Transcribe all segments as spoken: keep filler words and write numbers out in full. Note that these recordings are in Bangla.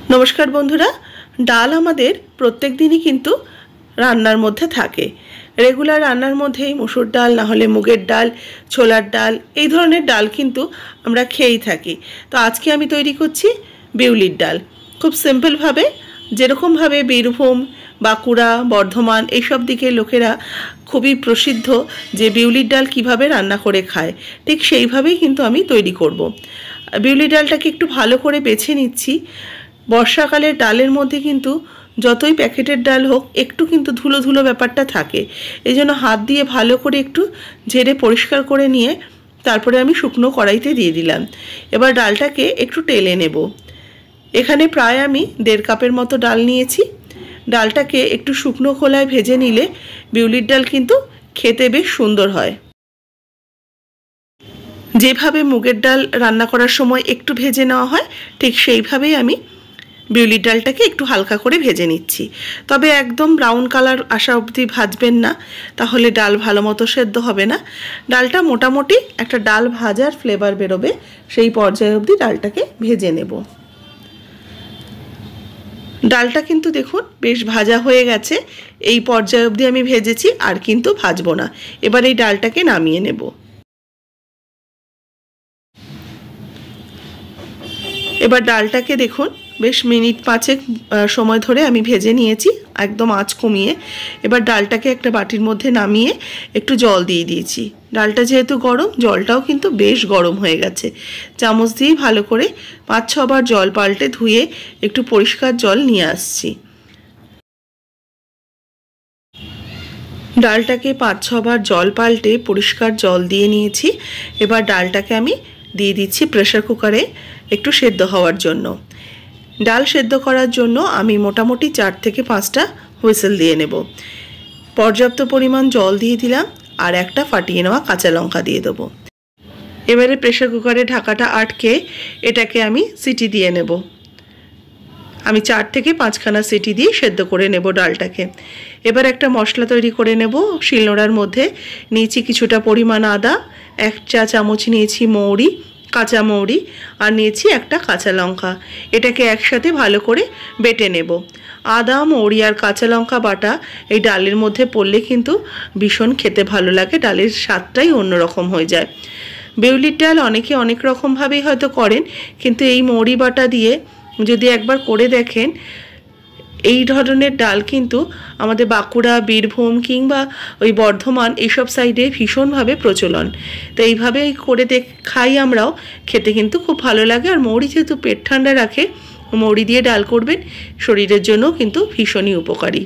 नमस्कार बंधुरा डाल आमादेर प्रत्येक दिनই किन्तु रान्नार मध्य थाके रेगुलार रान्नार मধ্যে मसुर डाल ना होले मुगेर डाल छोलार डाल এই ধরনের ডাল কিন্তু আমরা খেয়েই থাকি। তো আজকে আমি তৈরি করছি বিউলির ডাল। খুব সিম্পল ভাবে যেরকম ভাবে বীরভূম বাঁকুড়া বর্ধমান এই সব দিকে লোকেরা খুবই প্রসিদ্ধ যে বিউলির ডাল কিভাবে রান্না করে খায় ঠিক সেইভাবেই কিন্তু আমি তৈরি করব। বিউলির ডালটাকে একটু ভালো করে বেছে নিচ্ছি। বর্ষাকালের ডালের মধ্যে কিন্তু যতই প্যাকেটের ডাল হোক একটু কিন্তু ধুলো ধুলো ব্যাপারটা থাকে, এই জন্য হাত দিয়ে ভালো করে একটু ঝেড়ে পরিষ্কার করে নিয়ে তারপরে আমি শুকনো কড়াইতে দিয়ে দিলাম। এবার ডালটাকে একটু টেলে নেব। এখানে প্রায় আমি দেড় কাপের মতো ডাল নিয়েছি। ডালটাকে একটু শুকনো খোলায় ভেজে নিলে বিউলির ডাল কিন্তু খেতে বেশ সুন্দর হয়। যেভাবে মুগের ডাল রান্না করার সময় একটু ভেজে নেওয়া হয় ঠিক সেইভাবেই আমি বিউলির ডালটাকে একটু হালকা করে ভেজে নিচ্ছি। তবে একদম ব্রাউন কালার আসা অবধি ভাজবেন না, তাহলে ডাল ভালো মতো সেদ্ধ হবে না। ডালটা মোটামুটি একটা ডাল ভাজার ফ্লেভার বেরোবে সেই পর্যায়ে অবধি ডালটাকে ভেজে নেব। ডালটা কিন্তু দেখুন বেশ ভাজা হয়ে গেছে। এই পর্যায়ে অবধি আমি ভেজেছি, আর কিন্তু ভাজবো না। এবার এই ডালটাকে নামিয়ে নেব। এবার ডালটাকে দেখুন বেশ মিনিট পাঁচেক সময় ধরে আমি ভেজে নিয়েছি একদম আঁচ কমিয়ে। এবার ডালটাকে একটা বাটির মধ্যে নামিয়ে একটু জল দিয়ে দিয়েছি। ডালটা যেহেতু গরম, জলটাও কিন্তু বেশ গরম হয়ে গেছে। চামচ দিয়ে ভালো করে পাঁচ ছবার জল পাল্টে ধুয়ে একটু পরিষ্কার জল নিয়ে আসছি। ডালটাকে পাঁচ ছবার জল পাল্টে পরিষ্কার জল দিয়ে নিয়েছি। এবার ডালটাকে আমি দিয়ে দিচ্ছি প্রেসার কুকারে একটু সেদ্ধ হওয়ার জন্য। ডাল সেদ্ধ করার জন্য আমি মোটামুটি চার থেকে পাঁচটা হুইসেল দিয়ে নেব। পর্যাপ্ত পরিমাণ জল দিয়ে দিলাম, আর একটা ফাটিয়ে নেওয়া কাঁচা লঙ্কা দিয়ে দেবো। এবারে প্রেসার কুকারে ঢাকাটা আটকে এটাকে আমি সিটি দিয়ে নেব। আমি চার থেকে পাঁচখানা সিটি দিয়ে সেদ্ধ করে নেব ডালটাকে। এবার একটা মশলা তৈরি করে নেব। শিলনোড়ার মধ্যে নিয়েছি কিছুটা পরিমাণ আদা, এক চা চামচ নিয়েছি মৌরি, কাঁচা মৌরি, আর নিয়েছি একটা কাঁচা লঙ্কা। এটাকে একসাথে ভালো করে বেটে নেব। আদা মৌরি আর কাঁচা লঙ্কা বাটা এই ডালের মধ্যে পড়লে কিন্তু ভীষণ খেতে ভালো লাগে, ডালের স্বাদটাই অন্যরকম হয়ে যায়। বিউলির ডাল অনেকে অনেক রকমভাবেই হয়তো করেন, কিন্তু এই মৌরি বাটা দিয়ে যদি একবার করে দেখেন, এই ধরনের ডাল কিন্তু আমাদের বাঁকুড়া বীরভূম কিংবা ওই বর্ধমান এইসব সাইডে ভীষণভাবে প্রচলন। তো এইভাবে করে দেখ খাই আমরাও, খেতে কিন্তু খুব ভালো লাগে। আর মৌরি যেহেতু পেট ঠান্ডা রাখে, মৌরি দিয়ে ডাল করবেন, শরীরের জন্য কিন্তু ভীষণই উপকারী।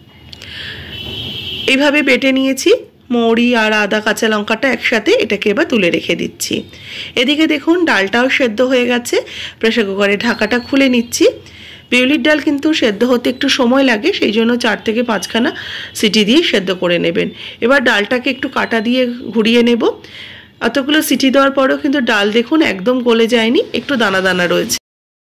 এইভাবে বেটে নিয়েছি মৌরি আর আদা কাঁচা লঙ্কাটা একসাথে। এটাকে এবার তুলে রেখে দিচ্ছি। এদিকে দেখুন ডালটাও সেদ্ধ হয়ে গেছে। প্রেসার কুকারে ঢাকাটা খুলে নিচ্ছি। বিউলির ডাল কিন্তু সেদ্ধ হতে একটু সময় লাগে, সেই জন্য চার থেকে পাঁচখানা সিটি দিয়ে সেদ্ধ করে নেবেন। এবার ডালটাকে একটু কাটা দিয়ে ঘুরিয়ে নেব। অতগুলো সিটি দেওয়ার পরেও কিন্তু ডাল দেখুন একদম গলে যায়নি, একটু দানা দানা রয়েছে।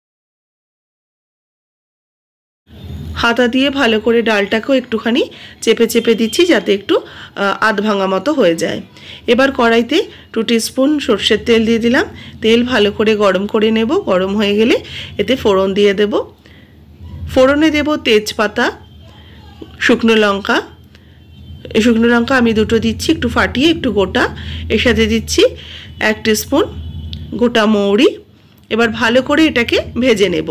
হাতা দিয়ে ভালো করে ডালটাকেও একটুখানি চেপে চেপে দিচ্ছি যাতে একটু আধ ভাঙা মতো হয়ে যায়। এবার কড়াইতে টু টিস্পুন সর্ষের তেল দিয়ে দিলাম। তেল ভালো করে গরম করে নেব। গরম হয়ে গেলে এতে ফোড়ন দিয়ে দেব। ফোড়নে দেব তেজপাতা, শুকনো লঙ্কা। এই শুকনো লঙ্কা আমি দুটো দিচ্ছি, একটু ফাটিয়ে একটু গোটা। এর সাথে দিচ্ছি এক টিস্পুন গোটা মৌরি। এবার ভালো করে এটাকে ভেজে নেব।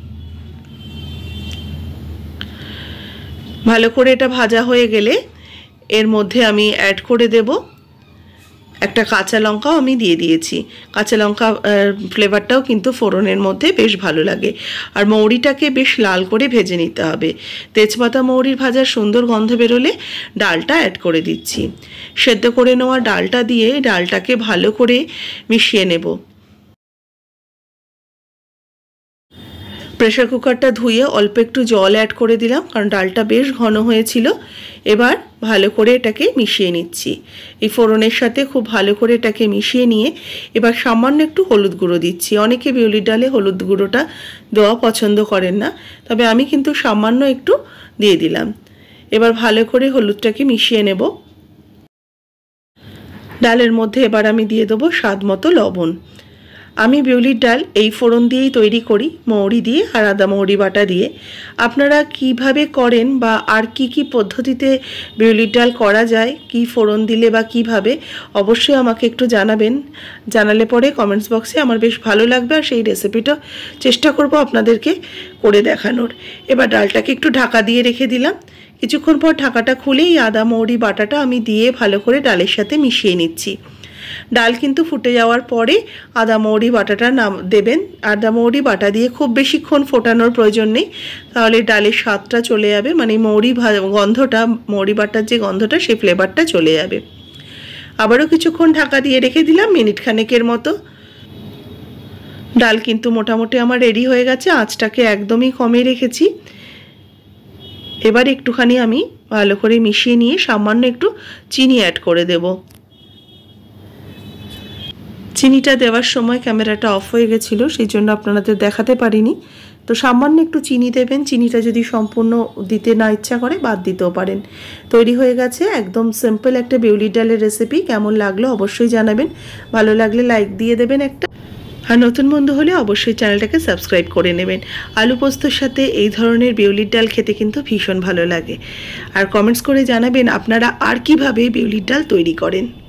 ভালো করে এটা ভাজা হয়ে গেলে এর মধ্যে আমি অ্যাড করে দেব একটা কাঁচা লঙ্কাও আমি দিয়ে দিয়েছি। কাঁচা লঙ্কা ফ্লেভারটাও কিন্তু ফোড়নের মধ্যে বেশ ভালো লাগে। আর মৌরিটাকে বেশ লাল করে ভেজে নিতে হবে। তেজপাতা মৌরির ভাজার সুন্দর গন্ধ বেরোলে ডালটা অ্যাড করে দিচ্ছি। সেদ্ধ করে নেওয়া ডালটা দিয়ে ডালটাকে ভালো করে মিশিয়ে নেব। প্রেসার কুকারটা ধুয়ে অল্প একটু জল অ্যাড করে দিলাম, কারণ ডালটা বেশ ঘন হয়েছিল। এবার ভালো করে এটাকে মিশিয়ে নিচ্ছি। এই ফোড়নের সাথে খুব ভালো করে এটাকে মিশিয়ে নিয়ে এবার সামান্য একটু হলুদ গুঁড়ো দিচ্ছি। অনেকে বিউলির ডালে হলুদ গুঁড়োটা দেওয়া পছন্দ করেন না, তবে আমি কিন্তু সামান্য একটু দিয়ে দিলাম। এবার ভালো করে হলুদটাকে মিশিয়ে নেব। ডালের মধ্যে এবার আমি দিয়ে দেবো স্বাদ মতো লবণ। আমি বিউলির ডাল এই ফোড়ন দিয়েই তৈরি করি, মৌরি দিয়ে আর আদা মৌরি বাটা দিয়ে। আপনারা কিভাবে করেন বা আর কি কি পদ্ধতিতে বিউলির ডাল করা যায়, কি ফোড়ন দিলে বা কিভাবে, অবশ্যই আমাকে একটু জানাবেন। জানালে পরে কমেন্টস বক্সে আমার বেশ ভালো লাগবে, আর সেই রেসিপিটা চেষ্টা করব আপনাদেরকে করে দেখানোর। এবার ডালটাকে একটু ঢাকা দিয়ে রেখে দিলাম। কিছুক্ষণ পর ঢাকাটা খুলেই আদা মৌরি বাটাটা আমি দিয়ে ভালো করে ডালের সাথে মিশিয়ে নিচ্ছি। ডাল কিন্তু ফুটে যাওয়ার পরে আদা মৌরি বাটাটা নাম দেবেন। আদা মৌরি বাটা দিয়ে খুব বেশিক্ষণ ফোটানোর প্রয়োজন নেই, তাহলে ডালের স্বাদটা চলে যাবে, মানে মৌরি গন্ধটা, মৌরি বাটার যে গন্ধটা সেই ফ্লেভারটা চলে যাবে। আবারও কিছুক্ষণ ঢাকা দিয়ে রেখে দিলাম, মিনিট খানেকের মতো। ডাল কিন্তু মোটামুটি আমার রেডি হয়ে গেছে, আঁচটাকে একদমই কমে রেখেছি। এবার একটুখানি আমি ভালো করে মিশিয়ে নিয়ে সামান্য একটু চিনি অ্যাড করে দেব। চিনিটা দেওয়ার সময় ক্যামেরাটা অফ হয়ে গেছিলো, সেই জন্য আপনাদের দেখাতে পারিনি। তো সামান্য একটু চিনি দেবেন, চিনিটা যদি সম্পূর্ণ দিতে না ইচ্ছা করে বাদ দিতেও পারেন। তৈরি হয়ে গেছে একদম সিম্পল একটা বিউলির ডালের রেসিপি। কেমন লাগলো অবশ্যই জানাবেন, ভালো লাগলে লাইক দিয়ে দেবেন একটা, আর নতুন বন্ধু হলে অবশ্যই চ্যানেলটাকে সাবস্ক্রাইব করে নেবেন। আলু পোস্তর সাথে এই ধরনের বিউলির ডাল খেতে কিন্তু ভীষণ ভালো লাগে। আর কমেন্টস করে জানাবেন আপনারা আর কিভাবে বিউলির ডাল তৈরি করেন।